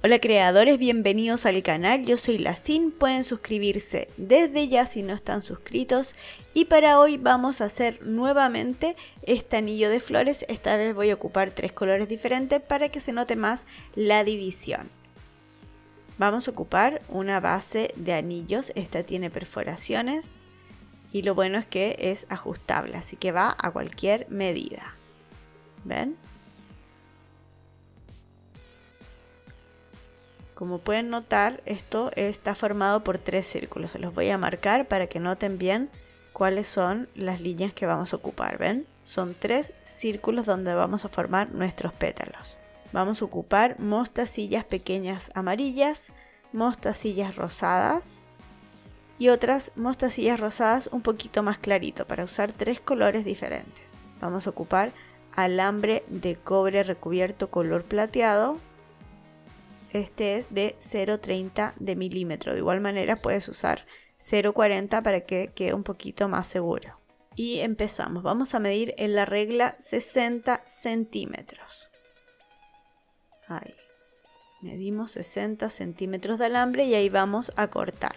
Hola creadores, bienvenidos al canal, yo soy la Sin, pueden suscribirse desde ya si no están suscritos. Y para hoy vamos a hacer nuevamente este anillo de flores, esta vez voy a ocupar 3 colores diferentes para que se note más la división. Vamos a ocupar una base de anillos, esta tiene perforaciones y lo bueno es que es ajustable, así que va a cualquier medida. ¿Ven? Como pueden notar, esto está formado por 3 círculos. Se los voy a marcar para que noten bien cuáles son las líneas que vamos a ocupar. ¿Ven? Son 3 círculos donde vamos a formar nuestros pétalos. Vamos a ocupar mostacillas pequeñas amarillas, mostacillas rosadas y otras mostacillas rosadas un poquito más clarito para usar 3 colores diferentes. Vamos a ocupar alambre de cobre recubierto color plateado. Este es de 0,30 de milímetro. De igual manera puedes usar 0,40 para que quede un poquito más seguro. Y empezamos. Vamos a medir en la regla 60 centímetros. Ahí. Medimos 60 centímetros de alambre y ahí vamos a cortar.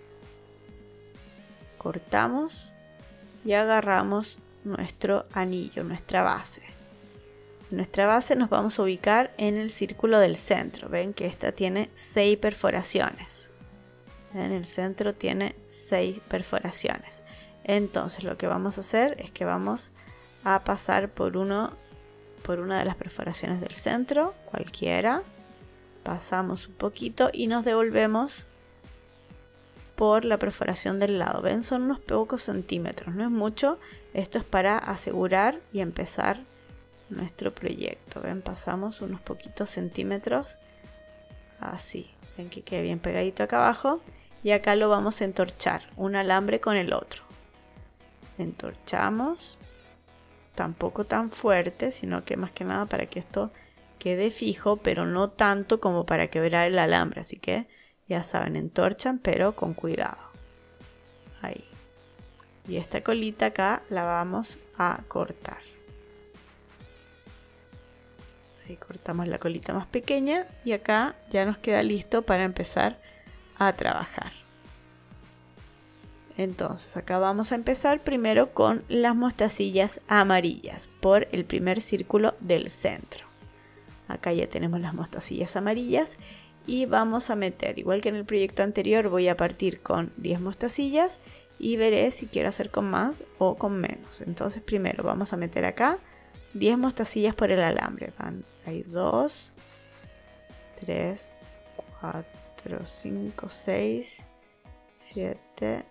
Cortamos y agarramos nuestro anillo, nuestra base. Nuestra base nos vamos a ubicar en el círculo del centro. Ven que esta tiene 6 perforaciones. En el centro tiene 6 perforaciones. Entonces lo que vamos a hacer es que vamos a pasar por una de las perforaciones del centro, cualquiera. Pasamos un poquito y nos devolvemos por la perforación del lado. Ven, son unos pocos centímetros, no es mucho. Esto es para asegurar y empezar nuestro proyecto. Ven, pasamos unos poquitos centímetros así, ven que quede bien pegadito acá abajo y acá lo vamos a entorchar un alambre con el otro. Entorchamos, tampoco tan fuerte, sino que más que nada para que esto quede fijo, pero no tanto como para quebrar el alambre, así que ya saben, entorchan pero con cuidado. Ahí. Y esta colita acá la vamos a cortar. Ahí cortamos la colita más pequeña y acá ya nos queda listo para empezar a trabajar. Entonces acá vamos a empezar primero con las mostacillas amarillas por el primer círculo del centro. Acá ya tenemos las mostacillas amarillas y vamos a meter, igual que en el proyecto anterior, voy a partir con 10 mostacillas y veré si quiero hacer con más o con menos. Entonces primero vamos a meter acá 10 mostacillas por el alambre. Van, hay 2, 3, 4, 5, 6, 7.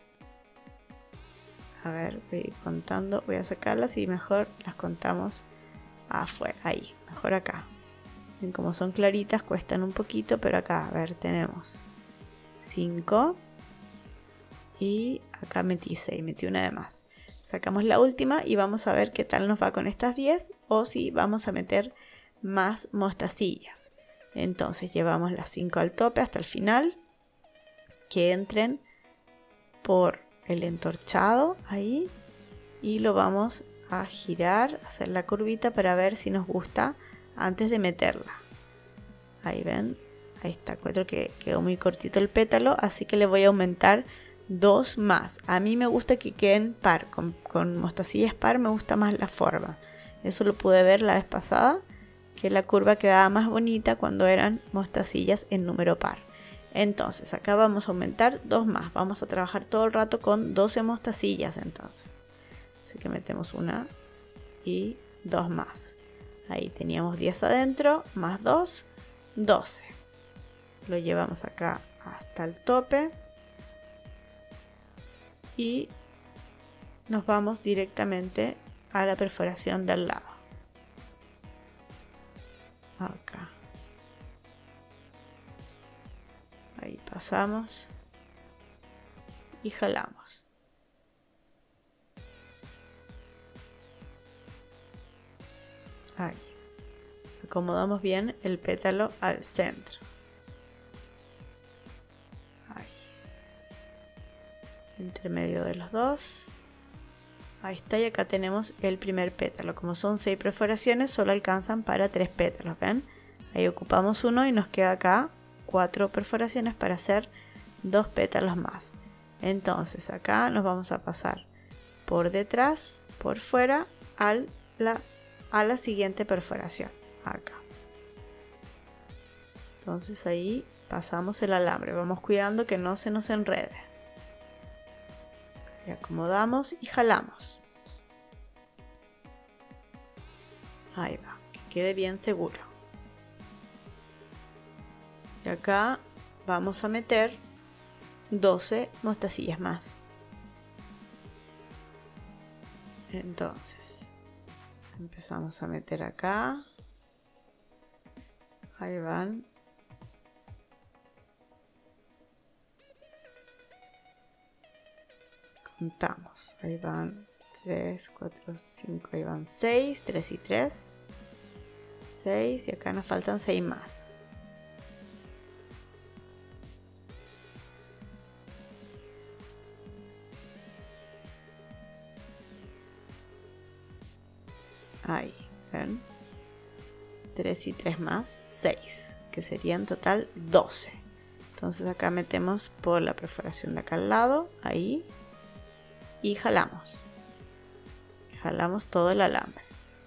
A ver, voy a ir contando. Voy a sacarlas y mejor las contamos afuera. Ahí, mejor acá. Ven, como son claritas, cuestan un poquito, pero acá, a ver, tenemos 5. Y acá metí 6, metí una de más. Sacamos la última y vamos a ver qué tal nos va con estas 10 o si vamos a meter más mostacillas. Entonces llevamos las 5 al tope hasta el final, que entren por el entorchado ahí y lo vamos a girar, hacer la curvita para ver si nos gusta antes de meterla. Ahí ven, ahí está, encuentro que quedó muy cortito el pétalo, así que le voy a aumentar 2 más. A mí me gusta que queden par, con mostacillas par me gusta más la forma. Eso lo pude ver la vez pasada, que la curva quedaba más bonita cuando eran mostacillas en número par. Entonces acá vamos a aumentar 2 más. Vamos a trabajar todo el rato con 12 mostacillas entonces. Así que metemos una y 2 más. Ahí teníamos 10 adentro, más 2, 12. Lo llevamos acá hasta el tope. Y nos vamos directamente a la perforación del lado. Acá. Ahí pasamos y jalamos. Ahí. Acomodamos bien el pétalo al centro. Entre medio de los dos. Ahí está, y acá tenemos el primer pétalo. Como son 6 perforaciones, solo alcanzan para 3 pétalos, ¿ven? Ahí ocupamos uno y nos queda acá 4 perforaciones para hacer 2 pétalos más. Entonces acá nos vamos a pasar por detrás, por fuera, a la siguiente perforación. Acá. Entonces ahí pasamos el alambre. Vamos cuidando que no se nos enrede. Ahí acomodamos y jalamos. Ahí va, que quede bien seguro. Y acá vamos a meter 12 mostacillas más. Entonces empezamos a meter acá. Ahí van. Contamos. Ahí van 3, 4, 5. Ahí van 6. 3 y 3. 6. Y acá nos faltan 6 más. Ahí, ¿ven? 3 y 3 más, 6, que serían en total 12. Entonces acá metemos por la perforación de acá al lado, ahí, y jalamos. Jalamos todo el alambre.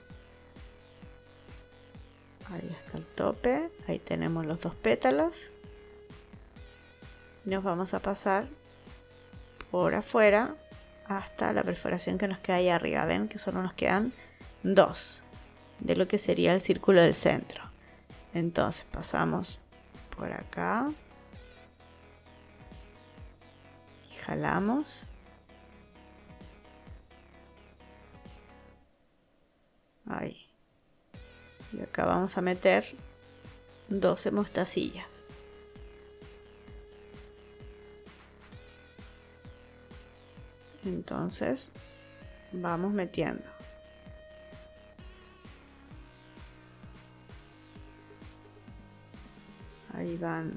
Ahí está el tope, ahí tenemos los 2 pétalos. Y nos vamos a pasar por afuera hasta la perforación que nos queda ahí arriba. Ven que solo nos quedan 2 de lo que sería el círculo del centro. Entonces pasamos por acá y jalamos. Ahí. Y acá vamos a meter 12 mostacillas. Entonces vamos metiendo. Ahí van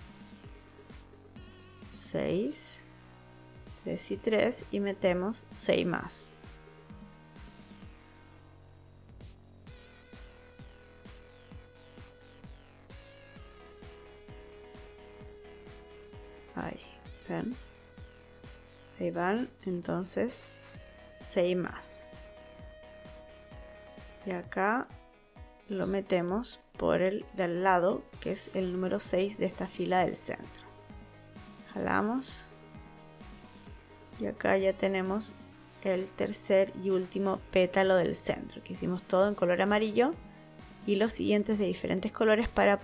6, 3 y 3 y metemos 6 más. Ahí, ¿ven? Ahí van entonces 6 más. Y acá lo metemos por el del lado, que es el número 6 de esta fila del centro. Jalamos. Y acá ya tenemos el tercer y último pétalo del centro, que hicimos todo en color amarillo y los siguientes de diferentes colores para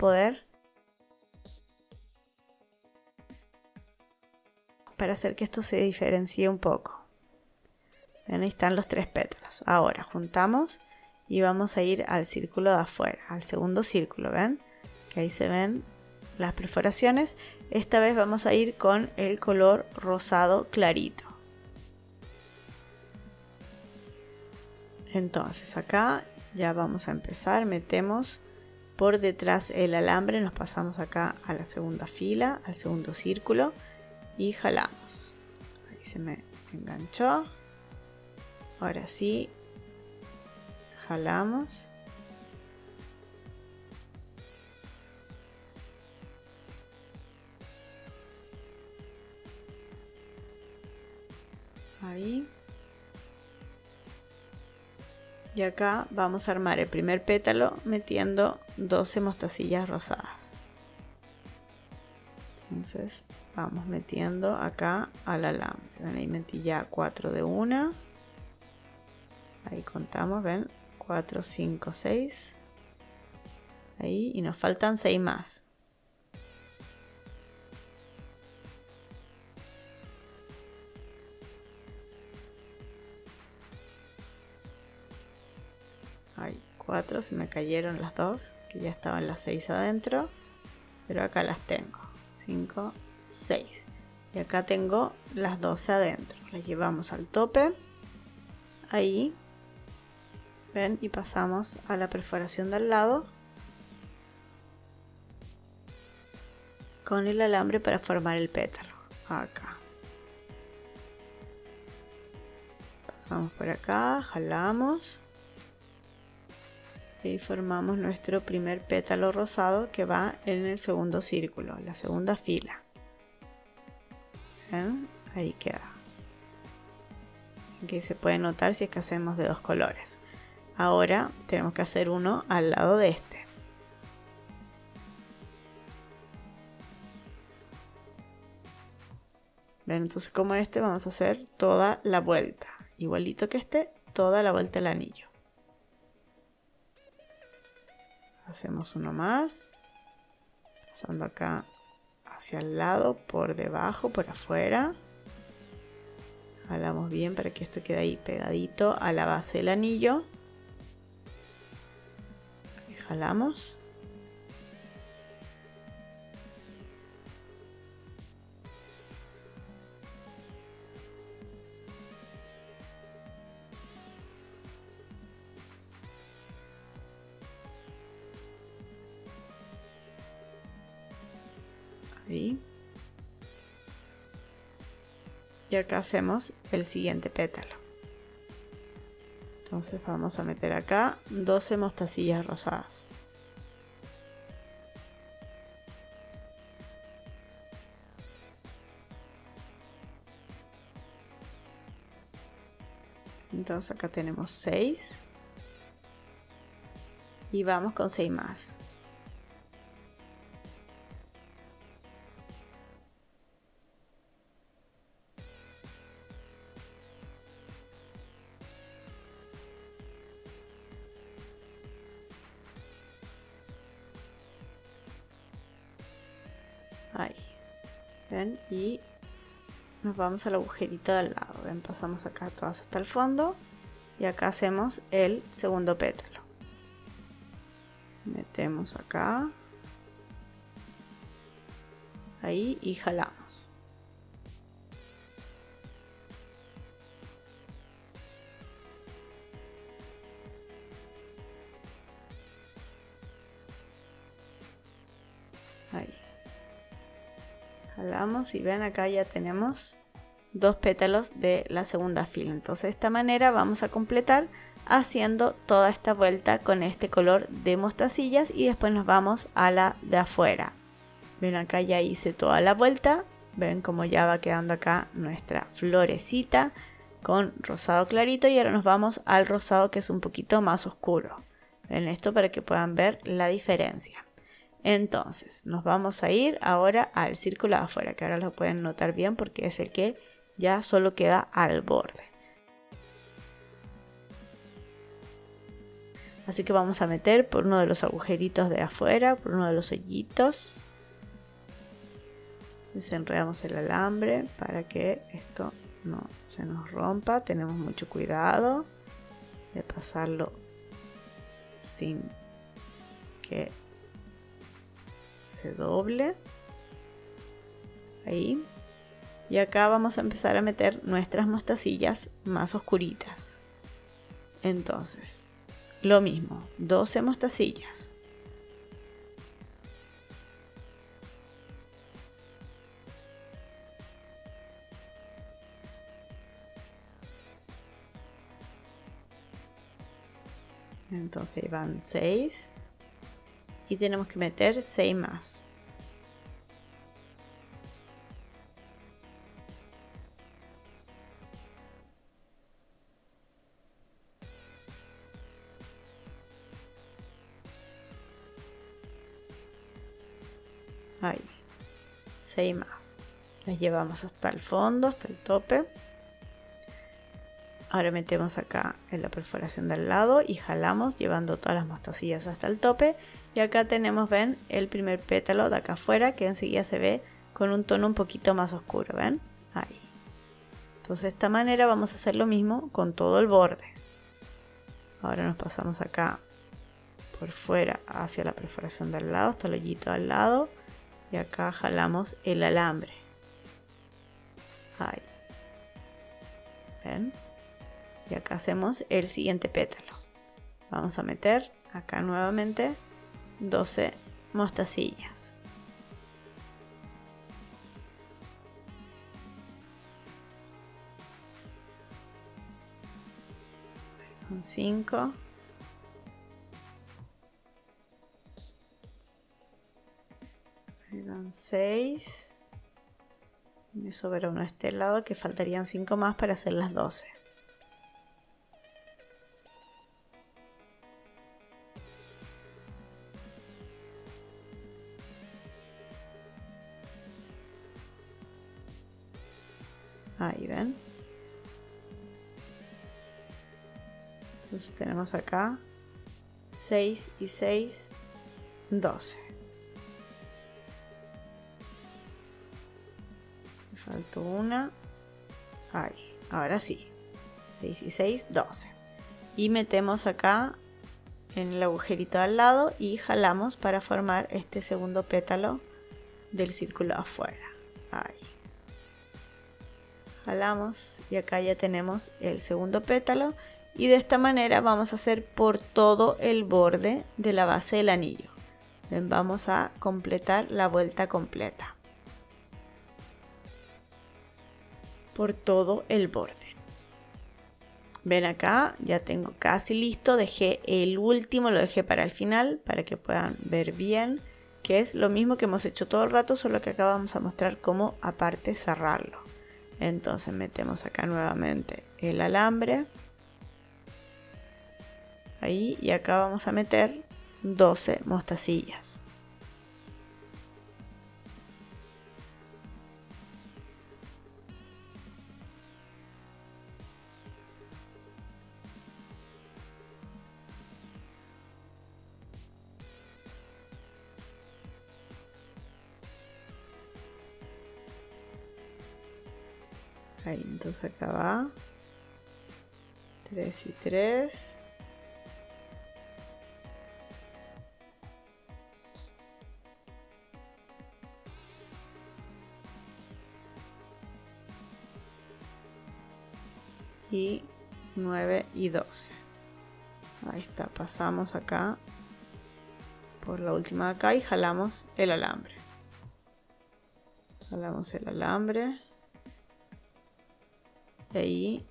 hacer que esto se diferencie un poco. Ven, ahí están los 3 pétalos. Ahora juntamos y vamos a ir al círculo de afuera, al segundo círculo, ¿ven? Que ahí se ven las perforaciones. Esta vez vamos a ir con el color rosado clarito. Entonces acá ya vamos a empezar, metemos por detrás el alambre, nos pasamos acá a la segunda fila, al segundo círculo y jalamos. Ahí se me enganchó. Ahora sí, jalamos. Ahí. Y acá vamos a armar el primer pétalo metiendo 12 mostacillas rosadas. Entonces vamos metiendo acá al alambre. ¿Ven? Ahí metí ya 4 de una. Ahí contamos, ven, 4, 5, 6. Ahí, y nos faltan 6 más. Ahí, 4, se me cayeron las 2, que ya estaban las 6 adentro. Pero acá las tengo. 5, 6. Y acá tengo las 12 adentro. Las llevamos al tope. Ahí. ¿Ven? Y pasamos a la perforación de al lado. Con el alambre para formar el pétalo. Acá. Pasamos por acá. Jalamos. Y formamos nuestro primer pétalo rosado que va en el segundo círculo, la segunda fila. ¿Ven? Ahí queda. Aquí se puede notar si es que hacemos de dos colores. Ahora tenemos que hacer uno al lado de este. ¿Ven? Entonces, como este, vamos a hacer toda la vuelta. Igualito que este, toda la vuelta del anillo. Hacemos uno más. Pasando acá hacia el lado, por debajo, por afuera. Jalamos bien para que esto quede ahí pegadito a la base del anillo. Ahí jalamos. Ahí. Y acá hacemos el siguiente pétalo. Entonces vamos a meter acá 12 mostacillas rosadas. Entonces acá tenemos 6. Y vamos con 6 más. Ahí. ¿Ven? Y nos vamos al agujerito de al lado. ¿Ven? Pasamos acá todas hasta el fondo. Y acá hacemos el segundo pétalo. Metemos acá. Ahí y jalamos. Ahí. Jalamos y ven acá ya tenemos 2 pétalos de la segunda fila. Entonces de esta manera vamos a completar haciendo toda esta vuelta con este color de mostacillas y después nos vamos a la de afuera. Ven acá ya hice toda la vuelta. Ven como ya va quedando acá nuestra florecita con rosado clarito y ahora nos vamos al rosado que es un poquito más oscuro. Ven esto para que puedan ver la diferencia. Entonces nos vamos a ir ahora al círculo de afuera, que ahora lo pueden notar bien porque es el que ya solo queda al borde. Así que vamos a meter por uno de los agujeritos de afuera, por uno de los hoyitos. Desenredamos el alambre para que esto no se nos rompa. Tenemos mucho cuidado de pasarlo sin que se doble. Ahí. Y acá vamos a empezar a meter nuestras mostacillas más oscuritas. Entonces, lo mismo, 12 mostacillas. Entonces van 6 y tenemos que meter 6 más. Ahí, 6 más. Las llevamos hasta el fondo, hasta el tope. Ahora metemos acá en la perforación del lado y jalamos llevando todas las mostacillas hasta el tope. Y acá tenemos, ven, el primer pétalo de acá afuera que enseguida se ve con un tono un poquito más oscuro, ¿ven? Ahí. Entonces de esta manera vamos a hacer lo mismo con todo el borde. Ahora nos pasamos acá por fuera hacia la perforación del lado, hasta el hoyito al lado. Y acá jalamos el alambre. Ahí. ¿Ven? Y acá hacemos el siguiente pétalo. Vamos a meter acá nuevamente 12 mostacillas. Con 5. Ahí van 6. Me sobra uno de este lado, que faltarían 5 más para hacer las 12. Ahí ven. Entonces tenemos acá 6 y 6, 12. Me faltó una. Ahí, ahora sí. 6 y 6, 12. Y metemos acá en el agujerito al lado y jalamos para formar este segundo pétalo del círculo afuera. Ahí. Jalamos y acá ya tenemos el segundo pétalo. Y de esta manera vamos a hacer por todo el borde de la base del anillo. Ven, vamos a completar la vuelta completa. Por todo el borde. Ven acá, ya tengo casi listo. Dejé el último, lo dejé para el final para que puedan ver bien. Que es lo mismo que hemos hecho todo el rato, solo que acá vamos a mostrar cómo aparte cerrarlo. Entonces metemos acá nuevamente el alambre. Ahí, y acá vamos a meter 12 mostacillas. Ahí, entonces acá va 3 y 3. Y 9 y 12. Ahí está, pasamos acá por la última de acá y jalamos el alambre. Jalamos el alambre. Y ahí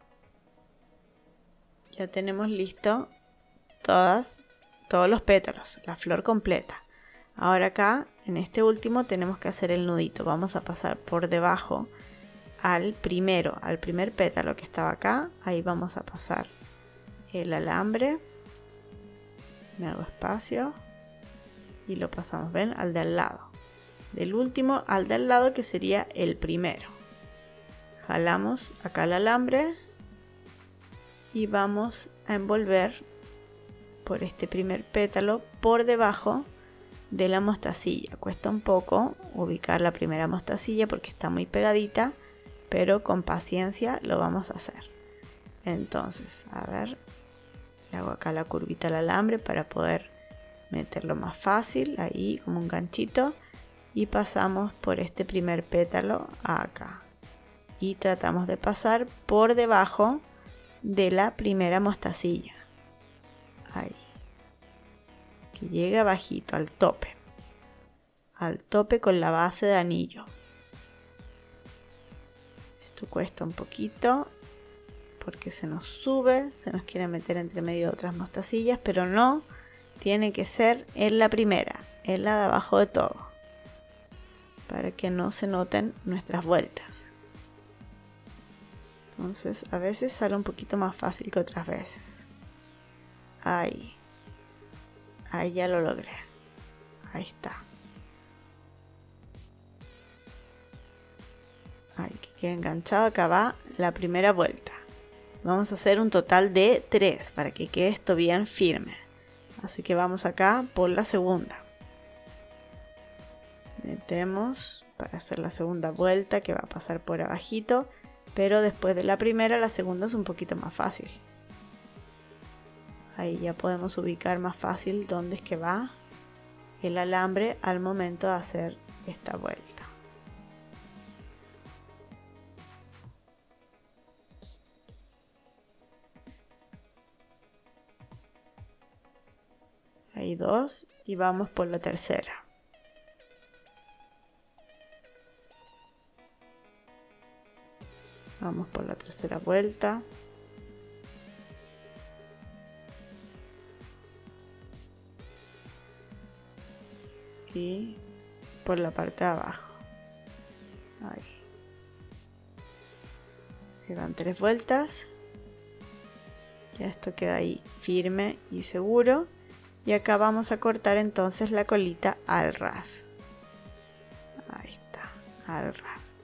ya tenemos listo todos los pétalos, la flor completa. Ahora acá, en este último, tenemos que hacer el nudito. Vamos a pasar por debajo al primer pétalo que estaba acá. Ahí vamos a pasar el alambre. Me hago espacio y lo pasamos, ven, al de al lado. Del último al de al lado, que sería el primero. Jalamos acá el alambre y vamos a envolver por este primer pétalo por debajo de la mostacilla. Cuesta un poco ubicar la primera mostacilla porque está muy pegadita, pero con paciencia lo vamos a hacer. Entonces, a ver, le hago acá la curvita al alambre para poder meterlo más fácil, ahí como un ganchito, y pasamos por este primer pétalo acá y tratamos de pasar por debajo de la primera mostacilla, ahí, que llegue bajito al tope con la base de anillo. Esto cuesta un poquito porque se nos sube, se nos quiere meter entre medio de otras mostacillas, pero no, tiene que ser en la primera, en la de abajo de todo, para que no se noten nuestras vueltas. Entonces a veces sale un poquito más fácil que otras veces. Ahí ya lo logré. Ahí está. Ahí que quede enganchado. Acá va la primera vuelta. Vamos a hacer un total de 3 para que quede esto bien firme. Así que vamos acá por la segunda. Metemos para hacer la segunda vuelta, que va a pasar por abajito, pero después de la primera, la segunda es un poquito más fácil. Ahí ya podemos ubicar más fácil dónde es que va el alambre al momento de hacer esta vuelta. Ahí 2 y vamos por la tercera. Vamos por la tercera vuelta. Y por la parte de abajo. Ahí. Ahí van 3 vueltas. Ya esto queda ahí firme y seguro. Y acá vamos a cortar entonces la colita al ras. Ahí está, al ras.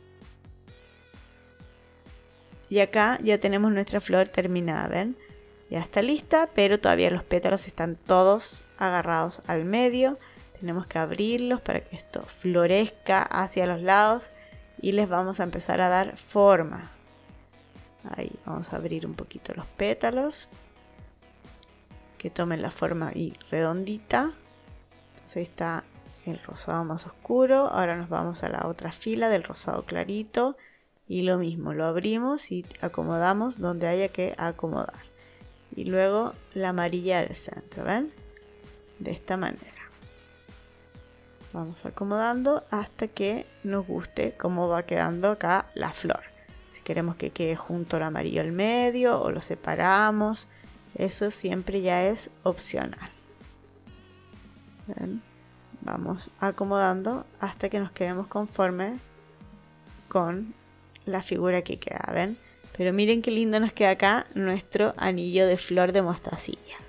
Y acá ya tenemos nuestra flor terminada, ¿ven? Ya está lista, pero todavía los pétalos están todos agarrados al medio. Tenemos que abrirlos para que esto florezca hacia los lados y les vamos a empezar a dar forma. Ahí vamos a abrir un poquito los pétalos, que tomen la forma ahí redondita. Entonces ahí está el rosado más oscuro. Ahora nos vamos a la otra fila del rosado clarito y lo mismo, lo abrimos y acomodamos donde haya que acomodar. Y luego la amarilla del centro, ¿ven? De esta manera. Vamos acomodando hasta que nos guste cómo va quedando acá la flor. Si queremos que quede junto al amarillo al medio o lo separamos, eso siempre ya es opcional. ¿Ven? Vamos acomodando hasta que nos quedemos conforme con la figura que queda, ¿ven? Pero miren qué lindo nos queda acá nuestro anillo de flor de mostacillas.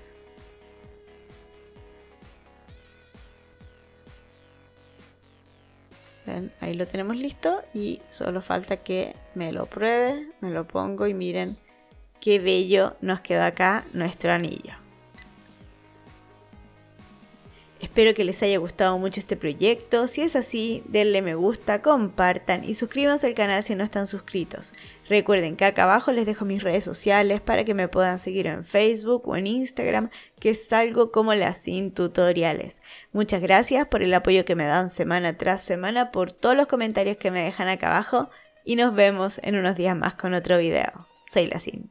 ¿Ven? Ahí lo tenemos listo y solo falta que me lo pruebe, me lo pongo y miren qué bello nos queda acá nuestro anillo. Espero que les haya gustado mucho este proyecto. Si es así, denle me gusta, compartan y suscríbanse al canal si no están suscritos. Recuerden que acá abajo les dejo mis redes sociales para que me puedan seguir en Facebook o en Instagram, que salgo como Lacin Tutoriales. Muchas gracias por el apoyo que me dan semana tras semana, por todos los comentarios que me dejan acá abajo y nos vemos en unos días más con otro video. Soy Lacin.